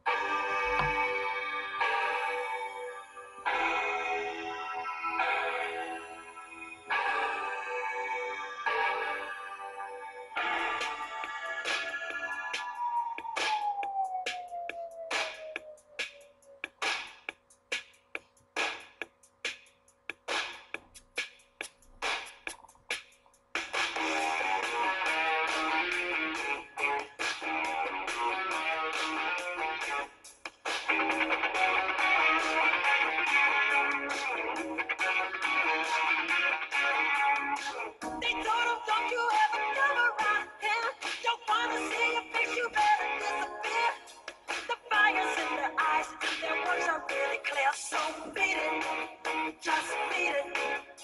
They told him, don't you ever come around here. Don't wanna see your face, you better disappear. The fire's in their eyes and their words are really clear. So beat it, just beat it.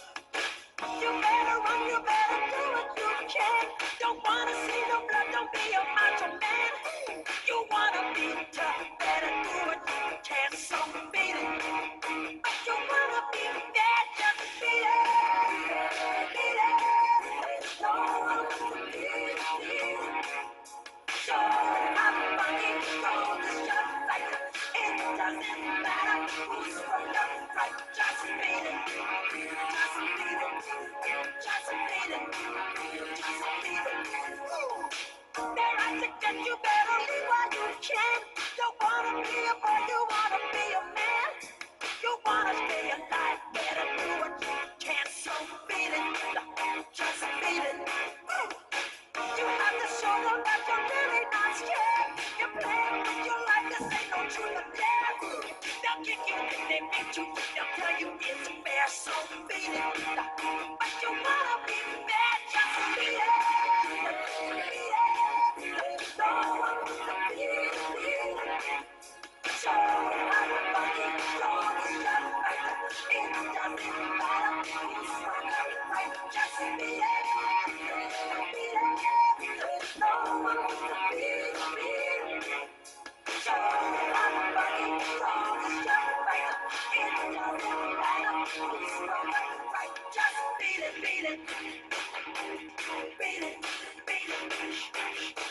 You better run, you better do what you can. Don't wanna see no blood, don't be a macho man. You wanna be tough, better do what you can. So beat it. You wanna be bad, just beat it. Beat it. No one wants to beat it. Show how funny, show the shot like it doesn't matter who's from the right. Just beat it. Just beat it. Just beat it. Just beat it. They're out to get you, better leave while you can. Don't wanna be a boy, you wanna be a man. You wanna stay alive, better do what you can. So beat it, just beat it. You have to show them that you're really not scared. You're playing with your life, this ain't no truth or dare. They'll kick you if they beat you, they'll tell you it's fair. So beat it, but you wanna be bad, just beat it. Beat it, no one wants to beat it. Show how you fucking show the shot right. It doesn't matter who's from the right. Just beat it. Beat it. No one wants to beat it. Show how you fucking show the shot right. It doesn't matter who's from the right. Just beat it. Beat it. Beat it. Beat it.